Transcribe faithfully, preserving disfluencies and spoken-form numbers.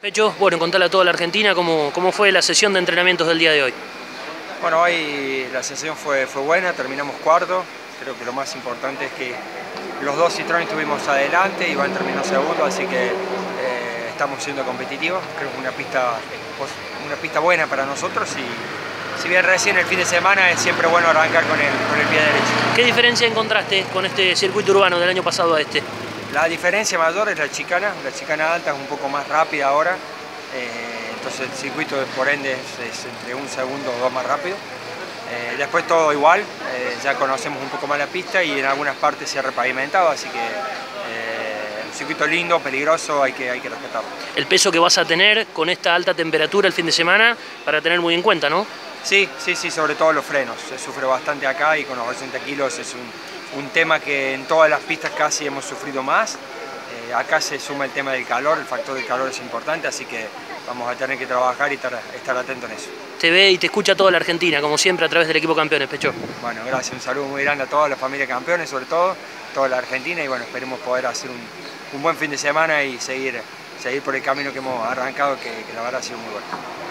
Pecho, bueno, contale a toda la Argentina cómo, cómo fue la sesión de entrenamientos del día de hoy. Bueno, hoy la sesión fue, fue buena, terminamos cuarto. Creo que lo más importante es que los dos Citroën estuvimos adelante, Iván terminó segundo, así que eh, estamos siendo competitivos. Creo que es una pista, una pista buena para nosotros y si bien recién el fin de semana es siempre bueno arrancar con el, con el pie derecho. ¿Qué diferencia encontraste con este circuito urbano del año pasado a este? La diferencia mayor es la chicana, la chicana alta es un poco más rápida ahora, eh, entonces el circuito por ende es, es entre un segundo o dos más rápido. Eh, después todo igual, eh, ya conocemos un poco más la pista y en algunas partes se ha repavimentado, así que eh, un circuito lindo, peligroso, hay que, hay que respetarlo. El peso que vas a tener con esta alta temperatura el fin de semana para tener muy en cuenta, ¿no? Sí, sí, sí, sobre todo los frenos, se sufre bastante acá y con los ochenta kilos es un, un tema que en todas las pistas casi hemos sufrido más. Eh, acá se suma el tema del calor, el factor del calor es importante, así que vamos a tener que trabajar y estar, estar atentos en eso. Te ve y te escucha toda la Argentina, como siempre, a través del equipo Campeones, Pecho. Bueno, gracias, un saludo muy grande a toda la familia Campeones, sobre todo, toda la Argentina, y bueno, esperemos poder hacer un, un buen fin de semana y seguir, seguir por el camino que hemos arrancado, que, que la verdad ha sido muy bueno.